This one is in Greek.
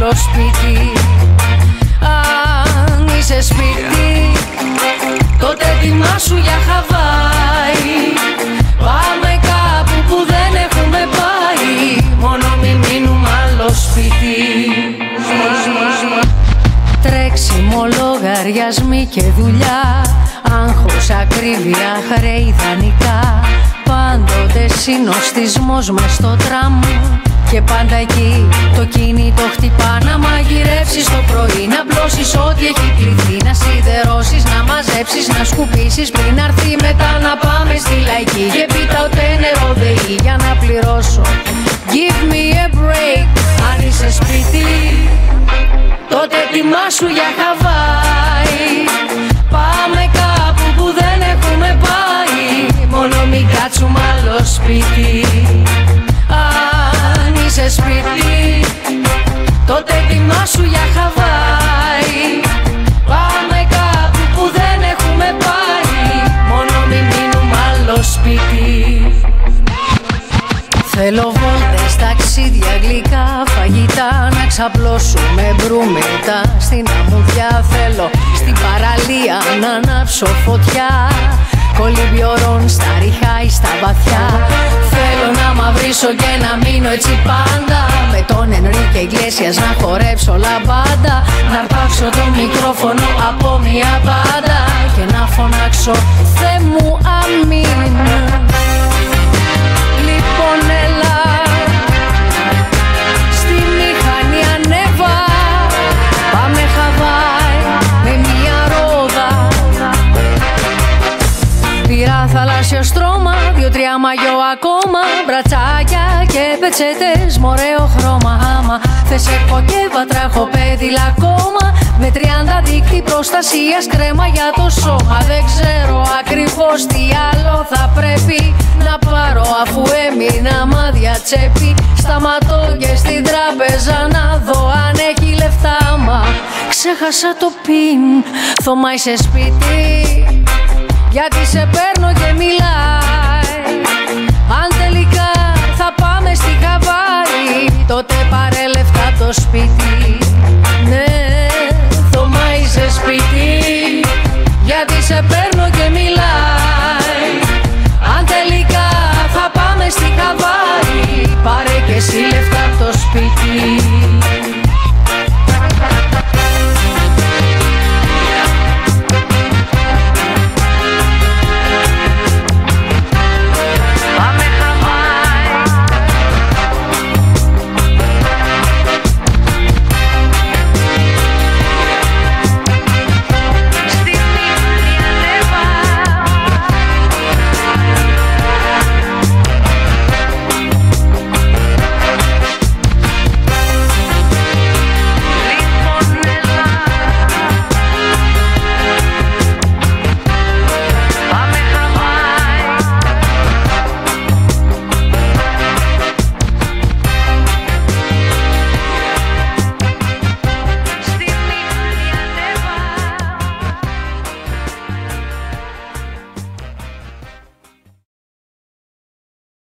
άλλο σπίτι. Αν είσαι σπίτι, τότε ετοιμάσου για Χαβάη. Πάμε κάπου που δεν έχουμε πάει, μόνο μη μείνουμε άλλο σπίτι. Τρέξιμο, λογαριασμοί και δουλειά, άγχος, ακρίβεια, χρέη, δανεικά. Πάντοτε συνοστισμός μες στο τραμ και πάντα εκεί το κινητό χτυπά. Να μαγειρεύσεις το πρωί, να πλώσεις ό,τι έχει κληθεί, να σιδερώσεις, να μαζέψεις, να σκουπίσεις πριν αρθεί μετά να πάμε στη λαϊκή. Και πίτα ούτε νερό ΔΕΗ για να πληρώσω. Give me a break. Αν είσαι σπίτι, τότε ετοιμάσου για Χαβάη. Πάμε κάπου που δεν έχουμε πάει, μόνο μην κάτσουμε άλλο σπίτι. Αν είσαι σπίτι, τότε ετοιμάσου για Χαβάη. Πάμε κάπου που δεν έχουμε πάει, μόνο μην μείνουμε άλλο σπίτι. Θέλω βόλτες, ταξίδια, γλυκά, φαγητά, να ξαπλώσουμε μπρούμετα στην αμμουδιά. Θέλω στην παραλία να ανάψω φωτιά, κολυμπιορών στα ριχά ή στα βαθιά. Θέλω να μαυρίσω και να μείνω έτσι πάντα, με τον Ενρίκε Ιγκλέσιας να χορέψω λαμπάντα. Να αρπάξω το μικρόφωνο από μια μπάντα και να φωνάξω Θεέ μου αμήν. Λοιπόν έλα, στη μηχανή ανέβα, πάμε Χαβάη με μια ρόδα. Πήρα θαλάσσιο στρώμα, 2-3 μαγιό ακόμα, μπρατσάκια και πετσέτες μ' ωραίο χρώμα. Άμα θες έχω και βατραχοπέδιλα ακόμα, με 30 δίκτυ προστασίας, κρέμα για το σώμα. Δεν ξέρω ακριβώς τι άλλο θα πρέπει να πάρω, αφού έμεινα μάδια τσέπη. Σταματώ και στην τράπεζα να δω αν έχει λεφτά, μα ξέχασα το πιν. Θωμά είσαι σπίτι, γιατί σε παίρνω και μιλάει. Αν τελικά θα πάμε στη Χαβάη, τότε πάρε λεφτά το σπίτι.